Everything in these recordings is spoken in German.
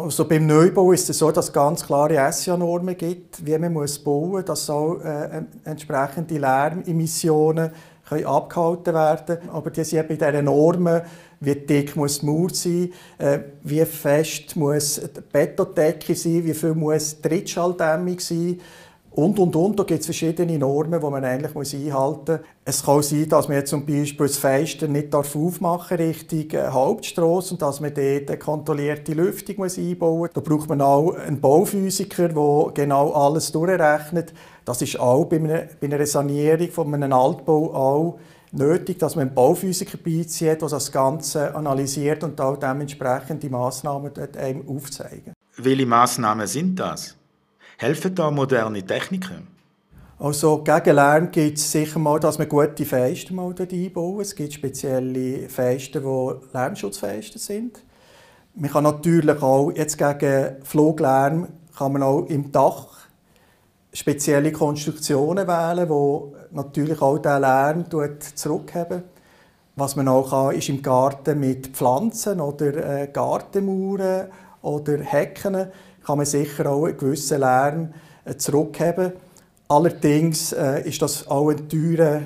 Also beim Neubau ist es so, dass es ganz klare SIA-Normen gibt, wie man bauen muss, dass auch entsprechende Lärmemissionen abgehalten werden können. Aber die sind bei diesen Normen, wie dick muss die Mauer sein, wie fest muss die Betondecke sein, wie viel muss die Trittschalldämmung sein. Und. Da gibt es verschiedene Normen, die man eigentlich einhalten muss. Es kann sein, dass man zum Beispiel das Fenster nicht aufmachen darf Richtung Hauptstrasse und dass man dort eine kontrollierte Lüftung einbauen muss. Da braucht man auch einen Bauphysiker, der genau alles durchrechnet. Das ist auch bei einer Sanierung von einem Altbau auch nötig, dass man einen Bauphysiker beizieht, der das Ganze analysiert und auch dementsprechende Massnahmen einem aufzeigen. Welche Massnahmen sind das? Helfen da moderne Techniken? Also gegen Lärm gibt es sicher mal, dass man gute Fenster einbauen. Es gibt spezielle Fenster, die lärmschutzfenster sind. Man kann natürlich auch jetzt gegen Fluglärm kann man auch im Dach spezielle Konstruktionen wählen, die natürlich auch diesen Lärm zurückheben. Was man auch kann, ist im Garten mit Pflanzen oder Gartenmauern oder Hecken kann man sicher auch einen gewissen Lärm zurückheben. Allerdings ist das auch ein teurer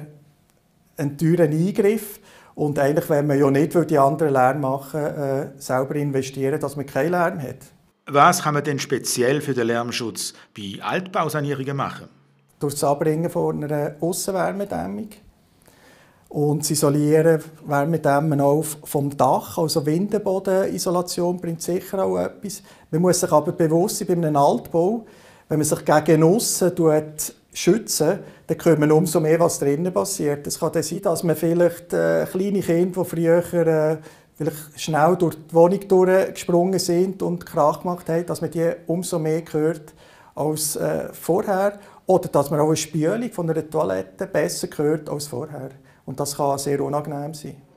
Eingriff. Und eigentlich, wenn man ja nicht die anderen Lärm machen, selber investieren, dass man keinen Lärm hat. Was kann man denn speziell für den Lärmschutz bei Altbausanierungen machen? Durch das Anbringen von einer Aussenwärmedämmung. Und das Isolieren Wärmedämmen auch vom Dach, also Windenbodenisolation bringt sicher auch etwas. Man muss sich aber bewusst sein, bei einem Altbau, wenn man sich gegen aussen schützen, dann hört man umso mehr, was drinnen passiert. Es kann dann sein, dass man vielleicht kleine Kinder, die früher vielleicht schnell durch die Wohnung durchgesprungen sind und Krach gemacht haben, dass man die umso mehr hört als vorher. Oder dass man auch eine Spülung von einer Toilette besser hört als vorher. Und das kann sehr unangenehm sein.